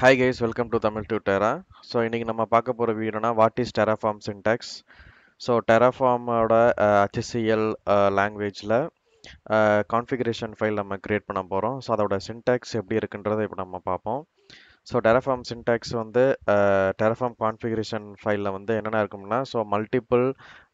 Hi guys, welcome to Tamil to Terra. So இன்னைக்கு நம்ம பார்க்க போகிற வீடியோனா what is Terraform syntax. So டெராஃபார்மோட HCL லாங்குவேஜில் கான்ஃபிகரேஷன் ஃபைல் நம்ம கிரியேட் பண்ண போகிறோம். ஸோ அதோட சின்டாக்ஸ் எப்படி இருக்குன்றதை இப்போ நம்ம பார்ப்போம். ஸோ டெராஃபார்ம் சின்டாக்ஸ் வந்து டெராஃபார்ம் கான்ஃபிகரேஷன் ஃபைலில் வந்து என்னென்ன இருக்கும்னா, ஸோ மல்டிபிள்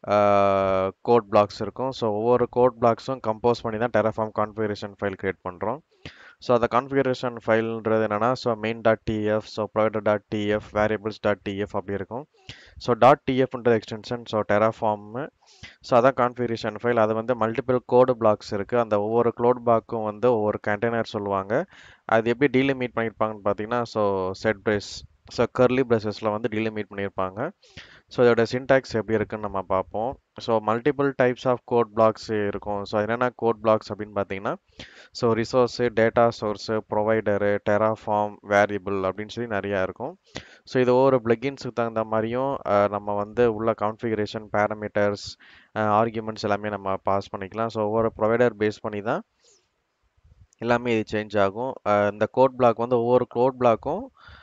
கோட் பிளாக்ஸ் இருக்கும். ஸோ ஒவ்வொரு கோட் பிளாக்ஸும் கம்போஸ் பண்ணி தான் டெராஃபார்ம் கான்ஃபிகரேஷன் ஃபைல் கிரியேட் பண்ணுறோம். ஸோ அந்த கான்ஃபிகரேஷன் ஃபைல்ன்றது என்னென்னா, so main dot TF, so provider dot TF, variables dot TF அப்படி இருக்கும். ஸோ டாட் டிஎஃப்ன்றது எக்ஸ்டென்ஷன், ஸோ டெராஃபார்மு. ஸோ அதான் கான்ஃபிகரேஷன் ஃபைல். அது வந்து மல்டிபிள் கோடு பிளாக்ஸ் இருக்குது. அந்த ஒவ்வொரு கோட் பிளாக்கும் வந்து ஒவ்வொரு கண்டெய்னர் சொல்லுவாங்க. அது எப்படி டீலிமிட் பண்ணியிருப்பாங்கன்னு பார்த்தீங்கன்னா, so set brace, so curly பிரேசஸில் வந்து டீலிமிட் பண்ணியிருப்பாங்க. ஸோ இதோட சின்டாக்ஸ் எப்படி இருக்குன்னு நம்ம பார்ப்போம். So multiple types of code blocks இருக்கும். ஸோ என்னென்ன கோட் பிளாக்ஸ் அப்படின்னு பார்த்தீங்கன்னா, so resource, data source, provider, Terraform, variable அப்படின்னு சொல்லி நிறையா இருக்கும். ஸோ இது ஒவ்வொரு பிளகின்ஸுக்கு தகுந்த மாதிரியும் நம்ம வந்து உள்ள கான்ஃபிகரேஷன் பேராமீட்டர்ஸ், ஆர்குமெண்ட்ஸ் எல்லாமே நம்ம பாஸ் பண்ணிக்கலாம். ஸோ ஒவ்வொரு ப்ரொவைடர் பேஸ் பண்ணி தான் எல்லாமே இது சேஞ்ச் ஆகும். இந்த கோட் பிளாக் வந்து ஒவ்வொரு கோட் பிளாக்கும்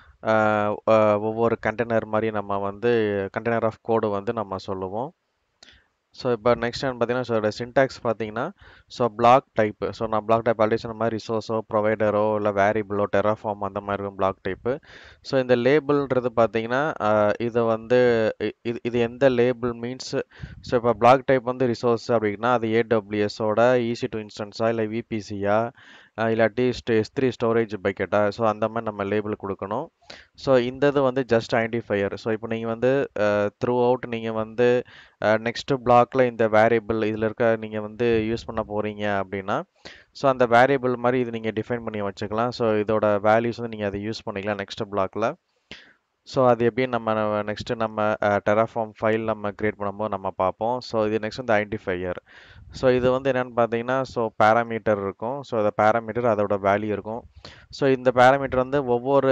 ஒவ்வொரு கண்டெய்னர் மாதிரி நம்ம வந்து கண்டெய்னர் ஆஃப் கோடு வந்து நம்ம சொல்லுவோம். ஸோ இப்போ நெக்ஸ்ட் என்ன பார்த்தீங்கன்னா, ஸோ இதோட சின்டாக்ஸ் பார்த்தீங்கன்னா, ஸோ பிளாக் டைப்பு. ஸோ நான் பிளாக் டைப் ஆல்ரெடி சொன்ன மாதிரி ரிசோர்ஸோ, ப்ரொவைடரோ, இல்லை வேரியபிளோ, டெராஃபார்ம் அந்த மாதிரி இருக்கும் பிளாக் டைப்பு. ஸோ இந்த லேபிள்ன்றது பார்த்தீங்கன்னா, இதை வந்து இது எந்த லேபிள் மீன்ஸ், ஸோ இப்போ பிளாக் டைப் வந்து ரிசோர்ஸ் அப்படின்னா அது ஏடபிள்யூஎஸோட EC2 இன்ஸ்டன்ஸா, இல்லை விபிசியா, இல்லாட்டி S3 ஸ்டோரேஜ் பக்கெட்டா, ஸோ அந்த மாதிரி நம்ம லேபிள் கொடுக்கணும். ஸோ இந்த இது வந்து ஜஸ்ட் ஐடென்டிஃபையர். ஸோ இப்போ நீங்கள் வந்து த்ரூ அவுட் நீங்கள் வந்து நெக்ஸ்ட் பிளாக்ல இந்த வேரியபிள் இதில் இருக்க நீங்கள் வந்து யூஸ் பண்ண போகிறீங்க அப்படின்னா, ஸோ அந்த வேரியபிள் மாதிரி இது நீங்கள் டிஃபைன் பண்ணி வச்சுக்கலாம். ஸோ இதோட வேல்யூஸ் வந்து நீங்கள் அதை யூஸ் பண்ணிக்கலாம் நெக்ஸ்ட் பிளாக்ல. ஸோ அது எப்படி நம்ம நெக்ஸ்ட்டு நம்ம டெராஃபார்ம் ஃபைல் நம்ம கிரியேட் பண்ணும்போது நம்ம பார்ப்போம். ஸோ இது நெக்ஸ்ட் வந்து ஐடென்டிஃபையர். ஸோ இது வந்து என்னென்னு பார்த்தீங்கன்னா, ஸோ பேராமீட்டர் இருக்கும். ஸோ அந்த பேராமீட்டர் அதோட வேல்யூ இருக்கும். ஸோ இந்த பேராமீட்டர் வந்து ஒவ்வொரு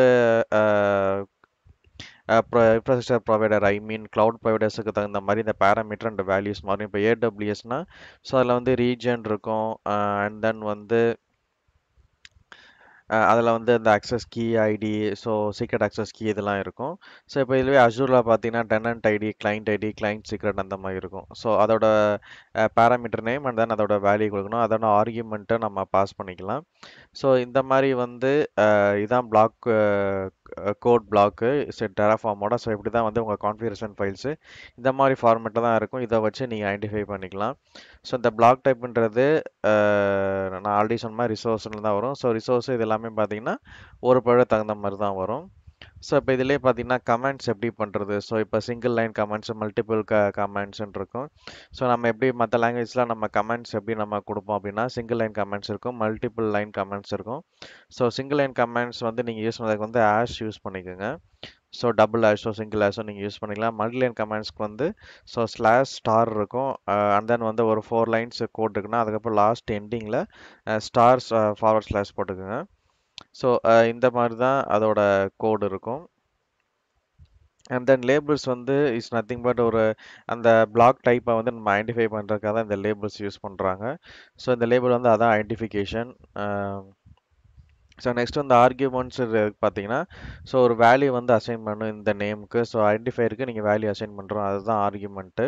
infrastructure provider, I mean cloud ப்ரொவைடர்ஸுக்கு தகுந்த மாதிரி இந்த பேராமீட்டர் அண்ட் வேல்யூஸ் மாறும். இப்போ ஏடபிள்யூஎஸ்னா, ஸோ அதில் வந்து ரீஜன் இருக்கும், அண்ட் தென் வந்து அதில் வந்து இந்த access key ID, so secret access key இதெல்லாம் இருக்கும். ஸோ இப்போ இதுவே அஷூரில் பார்த்தீங்கன்னா டெனன்ட் ஐடி, கிளைண்ட் சீக்ரெட் அந்த மாதிரி இருக்கும். ஸோ அதோட பேராமீட்டர் நேம் அண்ட் தென் அதோட வேல்யூ கொடுக்கணும். அதோட ஆர்கியூமெண்ட்டை நம்ம பாஸ் பண்ணிக்கலாம். ஸோ இந்த மாதிரி வந்து இதான் பிளாக் கோட் பிளாக்கு டெராஃபார்மோட. ஸோ இப்படி தான் வந்து உங்கள் கான்ஃபிகரேஷன் ஃபைல்ஸு இந்த மாதிரி ஃபார்மேட்டில் தான் இருக்கும். இதை வச்சு நீங்கள் ஐடென்டிஃபை பண்ணிக்கலாம். ஸோ இந்த பிளாக் டைப்புன்றது நான் ஆல்ரெடி சொன்ன மாதிரி ரிசோர்ஸ்னு தான் வரும். ஸோ ரிசோர்ஸ் இது எல்லாமே பார்த்தீங்கன்னா ஒரு ப்ராடக்ட் தகுந்த மாதிரி தான் வரும். ஸோ இப்போ இதிலே பார்த்தீங்கன்னா கமெண்ட்ஸ் எப்படி பண்ணுறது. ஸோ இப்போ சிங்கிள் லைன் கமெண்ட்ஸ், மல்டிபிள் கமெண்ட்ஸ்ன்னு இருக்கும். ஸோ நம்ம எப்படி மற்ற லாங்குவேஜில் நம்ம கமெண்ட்ஸ் எப்படி நம்ம கொடுப்போம் அப்படின்னா, சிங்கிள் லைன் கமெண்ட்ஸ் இருக்கும், மல்டிபிள் லைன் கமெண்ட்ஸ் இருக்கும். ஸோ சிங்கிள் லைன் கமெண்ட்ஸ் வந்து நீங்கள் யூஸ் பண்ணுறதுக்கு வந்து ஆஷ் யூஸ் பண்ணிக்கோங்க. ஸோ டபுள் ஆஷோ சிங்கிள் ஆஷோ நீங்கள் யூஸ் பண்ணிக்கலாம். மல்டி லைன் கமெண்ட்ஸ்க்கு வந்து ஸோ ஸ்லாஷ் ஸ்டார் இருக்கும், அண்ட் தென் வந்து ஒரு 4 லைன்ஸ் கோட் இருக்குன்னா அதுக்கப்புறம் லாஸ்ட் எண்டிங்கில் ஸ்டார்ஸ் ஃபார்வர்ட் ஸ்லாஷ் போட்டுக்குங்க. ஸோ இந்த மாதிரி தான் அதோட கோடு இருக்கும். அண்ட் தென் லேபிள்ஸ் வந்து இஸ் நத்திங் பட் ஒரு அந்த பிளாக் டைப்பை வந்து நம்ம ஐடென்டிஃபை பண்ணுறதுக்காக தான் இந்த லேபிள்ஸ் யூஸ் பண்ணுறாங்க. ஸோ இந்த லேபிள் வந்து அதான் ஐடென்டிஃபிகேஷன். ஸோ நெக்ஸ்ட் வந்து ஆர்கியூமெண்ட்ஸ் பார்த்தீங்கன்னா, ஸோ ஒரு வேல்யூ வந்து அசைன் பண்ணணும் இந்த நேமுக்கு. ஸோ ஐடென்டிஃபையருக்கு நீங்கள் வேல்யூ அசைன் பண்ணுறோம், அதுதான் ஆர்கியூமெண்ட்டு.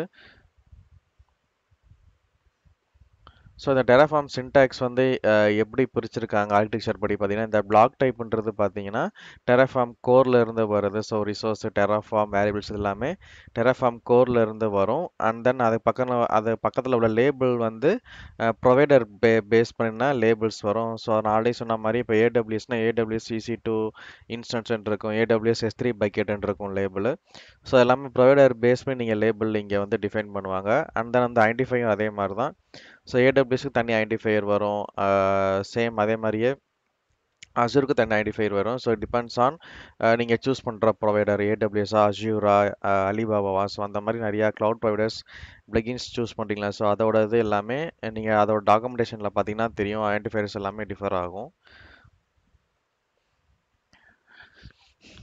ஸோ இந்த டெராஃபார்ம் சின்டாக்ஸ் வந்து எப்படி பிரிச்சிருக்காங்க ஆர்கிடெக்சர் படி பார்த்தீங்கன்னா, இந்த பிளாக் டைப்ன்றது பார்த்தீங்கன்னா டெராஃபார்ம் கோரில் இருந்து வருது. ஸோ ரிசோர்ஸ், டெராஃபார்ம், வேரியபிள்ஸ் எல்லாமே டெராஃபார்ம் கோரில் இருந்து வரும். அண்ட் தென் அது பக்கத்தில் உள்ள லேபிள் வந்து ப்ரொவைடர் பேஸ் பண்ணினா லேபிள்ஸ் வரும். ஸோ நான் ஆல்ரெடி சொன்ன மாதிரி இப்போ ஏடபிள்யூஎஸ்னா ஏடபிள்யூஎஸ் EC2 இன்ஸ்டன்ஸ் இருக்கும், ஏடபிள்யூஎஸ் S3 பக்கெட் இருக்கும் லேபிள். ஸோ எல்லாமே ப்ரொவைடர் பேஸ் பண்ணி நீங்கள் லேபிள் இங்கே வந்து டிஃபைன் பண்ணுவாங்க. அண்ட் தென் அந்த ஐடென்டிஃபையும் அதே மாதிரி தான். ஸோ ஏடபிள்யூஎஸ்க்கு தனி ஐடென்டிஃபையர் வரும், சேம் அதே மாதிரியே அசூருக்கு தனி ஐடென்டிஃபையர் வரும். ஸோ டிபெண்ட்ஸ் ஆன் நீங்கள் சூஸ் பண்ணுற ப்ரொவைடர், ஏடபிள்யூஎஸ்ஸா, அஷ்யூரா, அலிபாபாவா. ஸோ அந்த மாதிரி நிறையா க்ளவுட் ப்ரொவைடர்ஸ் பிளகின்ஸ் சூஸ் பண்ணுறீங்களா. ஸோ அதோட இது எல்லாமே நீங்கள் அதோட டாக்குமெண்டேஷனில் பார்த்தீங்கன்னா தெரியும், ஐடென்டிஃபையர்ஸ் எல்லாமே டிஃபர் ஆகும்.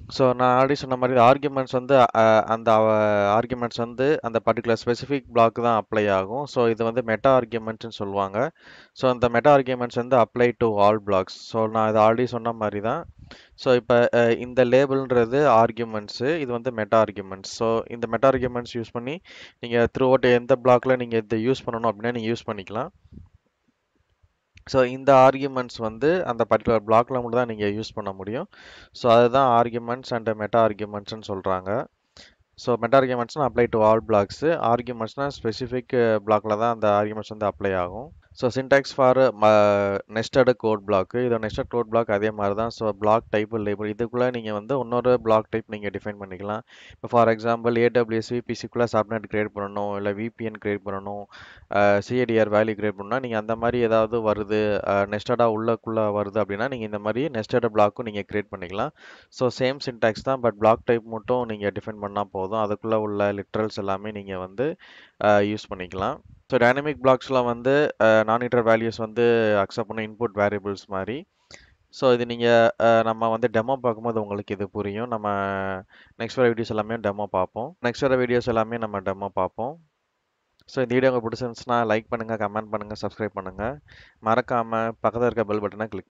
ஸோ நான் ஆல்ரெடி சொன்ன மாதிரி ஆர்குமெண்ட்ஸ் வந்து அந்த ஆர்குமெண்ட்ஸ் வந்து அந்த பர்டிகுலர் ஸ்பெசிஃபிக் பிளாக் தான் அப்ளை ஆகும். ஸோ இது வந்து மெட்டா ஆர்குமெண்ட்ஸ்னு சொல்லுவாங்க. ஸோ அந்த மெட்டா ஆர்குமெண்ட்ஸ் வந்து apply to all blocks. So நான் இது ஆல்ரெடி சொன்ன மாதிரி தான். ஸோ இப்போ இந்த லேபிள்ன்றது ஆர்குமெண்ட்ஸு, இது வந்து மெட்டா ஆர்குமெண்ட்ஸ். ஸோ இந்த மெட்டா ஆர்குமெண்ட்ஸ் யூஸ் பண்ணி நீங்கள் த்ரூ அவுட் எந்த பிளாக்ல நீங்கள் இதை யூஸ் பண்ணணும் அப்படின்னா நீங்கள் யூஸ் பண்ணிக்கலாம். ஸோ இந்த ஆர்குமெண்ட்ஸ் வந்து அந்த பர்டிகுலர் பிளாக்ல மட்டும் தான் நீங்கள் யூஸ் பண்ண முடியும். ஸோ அதுதான் ஆர்குமெண்ட்ஸ் அண்ட் மெட்டா ஆர்குமெண்ட்ஸ்னு சொல்கிறாங்க. ஸோ மெட்டா ஆர்குமெண்ட்ஸ்னா அப்ளை டு ஆல் பிளாக்ஸ். ஆர்குமெண்ட்ஸ்னா ஸ்பெசிஃபிக் பிளாக்ல தான் அந்த ஆர்குமெண்ட்ஸ் வந்து அப்ளை ஆகும். So syntax for nested code block. இதோட நெஸ்டட் கோட் பிளாக் அதே மாதிரி தான். ஸோ பிளாக் டைப் லேபிள் இதுக்குள்ளே நீங்கள் வந்து இன்னொரு பிளாக் டைப் நீங்கள் டிஃபைன் பண்ணிக்கலாம். இப்போ ஃபார் எக்ஸாம்பிள் AWS VPCக்குள்ளே சப்நெட் கிரியேட் பண்ணணும், இல்லை VPN கிரியேட் பண்ணணும், CADR வேல்யூ கிரியேட் பண்ணணும்னா நீங்கள் அந்த மாதிரி ஏதாவது வருது, நெஸ்டடாக உள்ளக்குள்ளே வருது அப்படின்னா நீங்கள் இந்த மாதிரி நெஸ்டட் பிளாக்கும் நீங்கள் கிரியேட் பண்ணிக்கலாம். ஸோ சேம் சின்டாக்ஸ் தான், பட் பிளாக் டைப் மட்டும் நீங்கள் டிஃபைன் பண்ணால் போதும். அதுக்குள்ளே உள்ள லிட்ரல்ஸ் எல்லாமே நீங்கள் வந்து யூஸ் பண்ணிக்கலாம். ஸோ டைனமிக் பிளாக்ஸில் வந்து நான் இட்டர் வேல்யூஸ் வந்து அக்செப்ட் பண்ண இன்புட் வேரியபிள்ஸ் மாதிரி. ஸோ இது நீங்கள் நம்ம வந்து டெமோ பார்க்கும்போது உங்களுக்கு இது புரியும். நம்ம நெக்ஸ்ட் வர வீடியோஸ் எல்லாமே டெமோ பார்ப்போம். நெக்ஸ்ட் வர வீடியோஸ் எல்லாமே நம்ம டெமோ பார்ப்போம். ஸோ இந்த வீடியோ உங்களுக்கு பிடிச்சிருந்துச்சுன்னா லைக் பண்ணுங்கள், கமெண்ட் பண்ணுங்கள், சப்ஸ்கிரைப் பண்ணுங்கள். மறக்காமல் பக்கத்தில் இருக்க பெல் பட்டனை கிளிக்